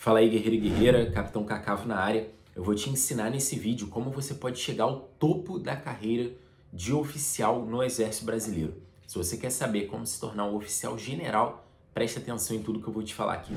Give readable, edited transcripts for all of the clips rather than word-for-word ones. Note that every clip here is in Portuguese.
Fala aí, guerreiro e guerreira, Capitão Cacavo na área. Eu vou te ensinar nesse vídeo como você pode chegar ao topo da carreira de oficial no Exército Brasileiro. Se você quer saber como se tornar um oficial general, preste atenção em tudo que eu vou te falar aqui.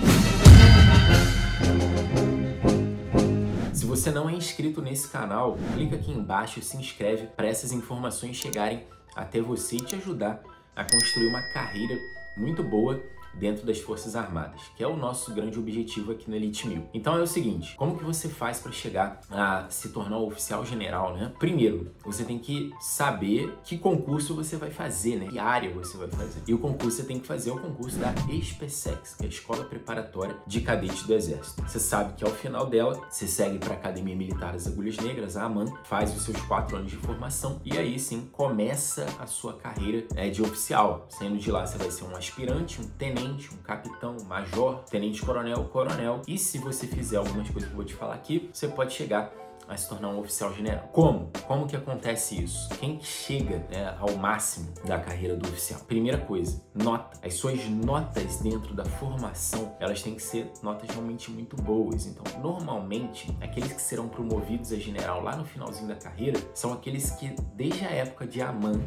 Se você não é inscrito nesse canal, clica aqui embaixo e se inscreve para essas informações chegarem até você e te ajudar a construir uma carreira muito boa dentro das Forças Armadas, que é o nosso grande objetivo aqui no Elite 1000. Então é o seguinte, como que você faz para chegar a se tornar um oficial general, né? Primeiro, você tem que saber que concurso você vai fazer, né? Que área você vai fazer. E o concurso que você tem que fazer é o concurso da ESPECEX, que é a Escola Preparatória de Cadetes do Exército. Você sabe que ao final dela, você segue para a Academia Militar das Agulhas Negras, a AMAN, faz os seus 4 anos de formação e aí sim começa a sua carreira de oficial. Saindo de lá, você vai ser um aspirante, um tenente, um capitão, um major, tenente-coronel, coronel. E se você fizer algumas coisas que eu vou te falar aqui, você pode chegar a se tornar um oficial general. Como? Como que acontece isso? Quem chega, ao máximo da carreira do oficial? Primeira coisa, nota. As suas notas dentro da formação, elas têm que ser notas realmente muito boas. Então, normalmente, aqueles que serão promovidos a general lá no finalzinho da carreira, são aqueles que, desde a época de AMAN,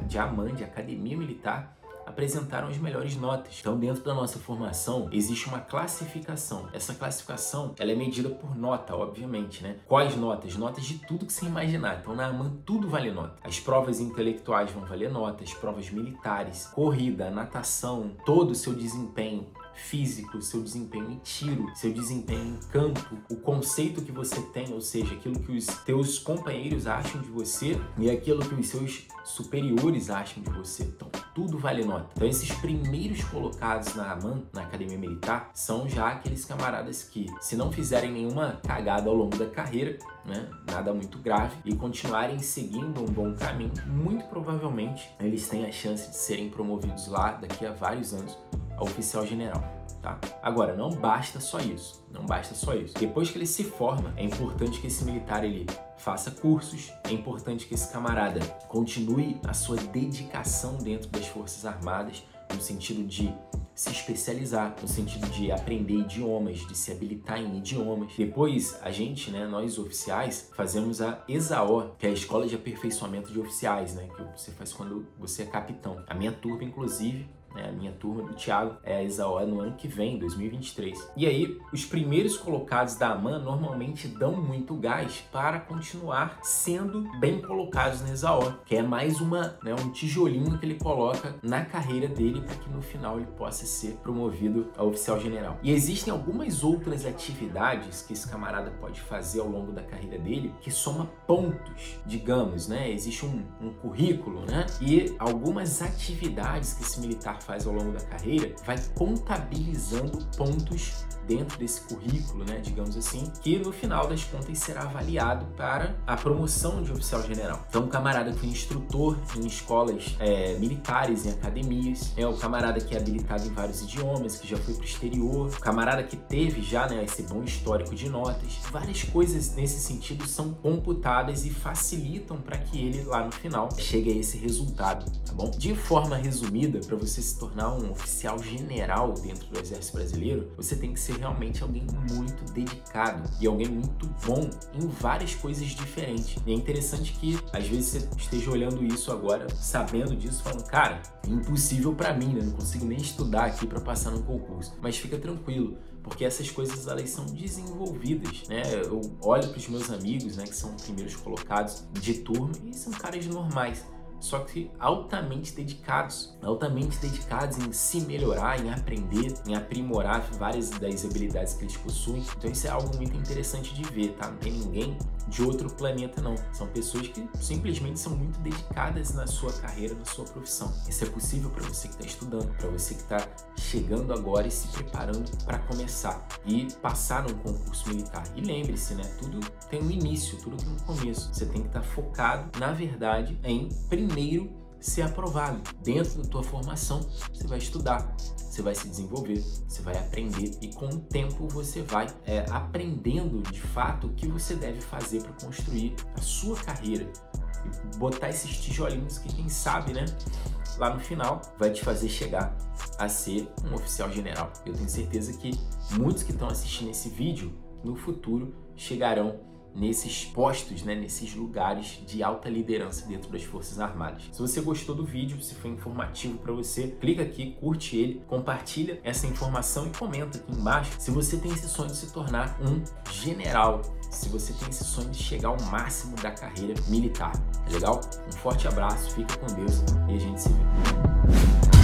de Academia Militar, apresentaram as melhores notas. Então, dentro da nossa formação, existe uma classificação. Essa classificação, ela é medida por nota, obviamente, né? Quais notas? Notas de tudo que você imaginar. Então, na AMAN, tudo vale nota. As provas intelectuais vão valer nota, as provas militares, corrida, natação, todo o seu desempenho físico, seu desempenho em tiro, seu desempenho em campo, o conceito que você tem, ou seja, aquilo que os teus companheiros acham de você e aquilo que os seus superiores acham de você. Então, tudo vale nota. Então, esses primeiros colocados na AMAN, na Academia Militar, são já aqueles camaradas que, se não fizerem nenhuma cagada ao longo da carreira, nada muito grave, e continuarem seguindo um bom caminho, muito provavelmente eles têm a chance de serem promovidos lá, daqui a vários anos, a oficial general, tá? Agora, não basta só isso, não basta só isso. Depois que ele se forma, é importante que esse militar ele faça cursos, é importante que esse camarada continue a sua dedicação dentro das Forças Armadas, no sentido de se especializar, no sentido de aprender idiomas, de se habilitar em idiomas. Depois, a gente, nós oficiais, fazemos a ESAO, que é a Escola de Aperfeiçoamento de Oficiais, que você faz quando você é capitão. A minha turma, inclusive, a minha turma do Thiago é a ESAO no ano que vem, 2023. E aí, os primeiros colocados da AMAN normalmente dão muito gás para continuar sendo bem colocados na ESAO, que é mais um tijolinho que ele coloca na carreira dele para que no final ele possa ser promovido a oficial general. E existem algumas outras atividades que esse camarada pode fazer ao longo da carreira dele que soma pontos, digamos, Existe um currículo, E algumas atividades que esse militar faz ao longo da carreira, vai contabilizando pontos dentro desse currículo, digamos assim, que no final das contas será avaliado para a promoção de oficial general. Então, o camarada que foi instrutor em escolas militares, em academias, o camarada que é habilitado em vários idiomas, que já foi para o exterior, o camarada que teve já esse bom histórico de notas. Várias coisas nesse sentido são computadas e facilitam para que ele lá no final chegue a esse resultado, tá bom? De forma resumida, para você se tornar um oficial general dentro do Exército Brasileiro, você tem que ser realmente alguém muito dedicado e alguém muito bom em várias coisas diferentes. E é interessante que às vezes você esteja olhando isso agora, sabendo disso, falando, cara, é impossível para mim, não consigo nem estudar aqui para passar no concurso. Mas fica tranquilo, porque essas coisas elas são desenvolvidas, Eu olho para os meus amigos, que são primeiros colocados de turma e são caras normais, só que altamente dedicados em se melhorar, em aprender, em aprimorar várias das habilidades que eles possuem. Então isso é algo muito interessante de ver, tá? Não tem ninguém de outro planeta, não. São pessoas que simplesmente são muito dedicadas na sua carreira, na sua profissão. Isso é possível para você que está estudando, para você que está chegando agora e se preparando para começar e passar num concurso militar. E lembre-se, tudo tem um início, tudo tem um começo. Você tem que estar focado, na verdade, em primeiro ser aprovado. Dentro da tua formação, você vai estudar, você vai se desenvolver, você vai aprender e com o tempo você vai aprendendo de fato o que você deve fazer para construir a sua carreira e botar esses tijolinhos que, quem sabe, né, lá no final vai te fazer chegar a ser um oficial general. Eu tenho certeza que muitos que estão assistindo esse vídeo no futuro chegarão nesses postos, né, nesses lugares de alta liderança dentro das Forças Armadas. Se você gostou do vídeo, se foi informativo para você, clica aqui, curte ele, compartilha essa informação e comenta aqui embaixo se você tem esse sonho de se tornar um general, se você tem esse sonho de chegar ao máximo da carreira militar. É legal? Um forte abraço, fica com Deus e a gente se vê.